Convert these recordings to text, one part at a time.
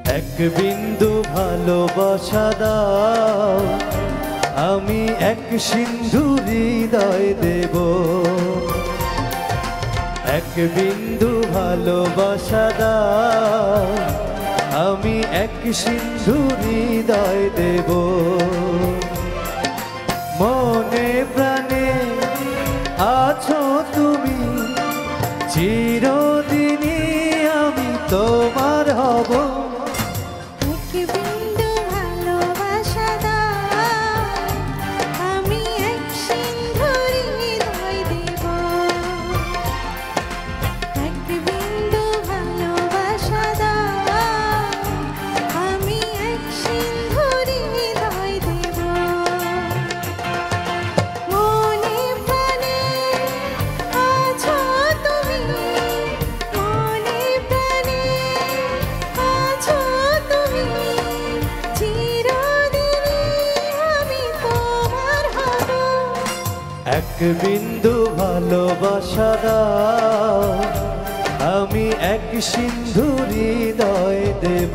এক বিন্দু ভালোবাসা দাও, আমি এক সিন্ধু হৃদয় দেব। এক বিন্দু ভালোবাসা দাও, আমি এক সিন্ধু হৃদয় দেব। মনে প্রাণে আছো তুমি, চিরদিনই আমি তোমার হব। এক বিন্দু ভালোবাসা দাও, আমি এক সিন্ধু হৃদয় দেব।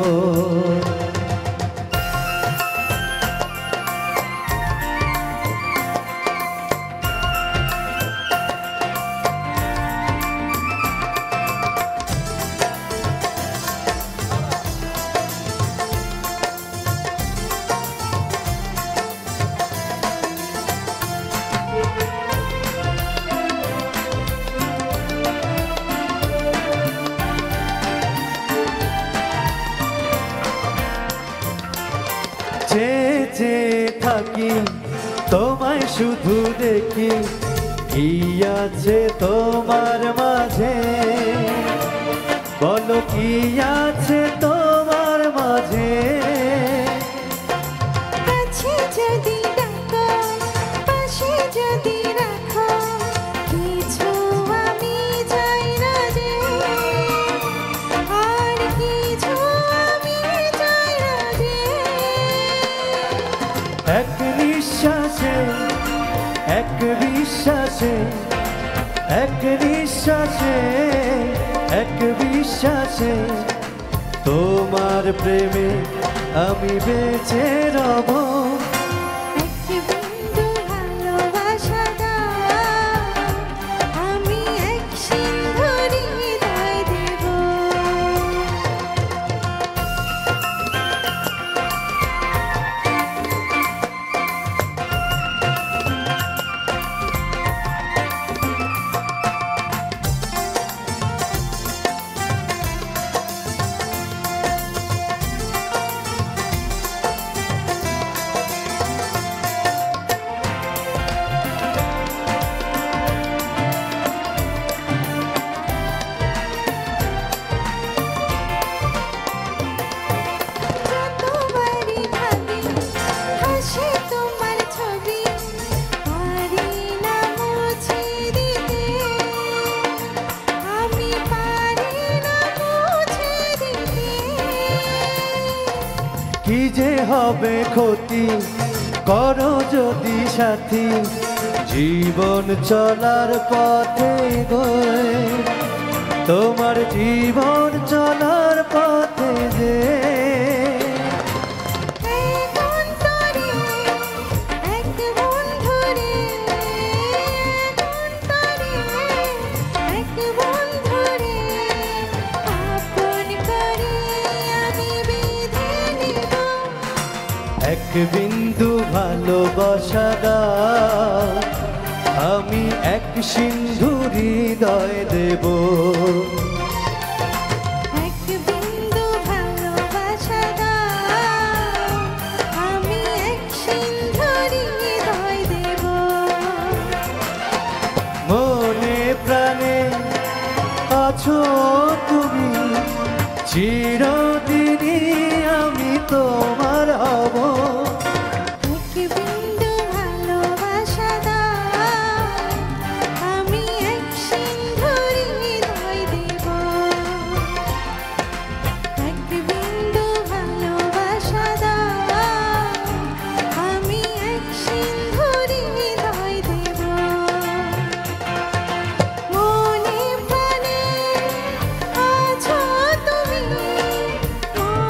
যে থাকি তোমায় শুধু দেখি, কি আছে তোমার মাঝে, বলো কি আছে তোমার মাঝে। কাছে যদি ডাকো, পাশে যদি রাখো, কিছু আমি চাই না যে, আর কিছু আমি চাই না যে। এক নিঃশ্বাসে, এক বিশ্বাসে, এক নিঃশ্বাসে, এক বিশ্বাসে, তোমার প্রেমে আমি বেঁচে রব। এক বিন্দু ভালোবাসা দাও, আমি এক সিন্ধু হৃদয় দেব। কি যে হবে ক্ষতি করো যদি সাথী, জীবন চলার পথে গয়ে, তোমার জীবন চলার পথে যে। এক বিন্দু ভালোবাসা দাও, আমি এক সিন্ধু হৃদয় দেব। এক বিন্দু ভালোবাসা দাও, আমি এক সিন্ধু হৃদয় দেব। মনে প্রাণে আছো তুমি, চিরদিনই আমি তোমার হব। এক বিন্দু ভালোবাসা দাও, আমি এক সিন্ধু হৃদয় দেব। এক বিন্দু ভালোবাসা দাও, আমি এক সিন্ধু হৃদয় দেব। মনে প্রাণে আছো তুমি,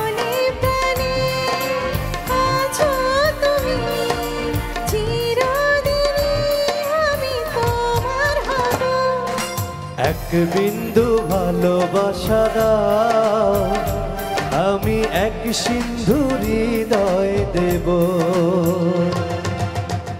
এক বিন্দু ভালোবাসা দাও, আমি এক সিন্ধু হৃদয় দেব।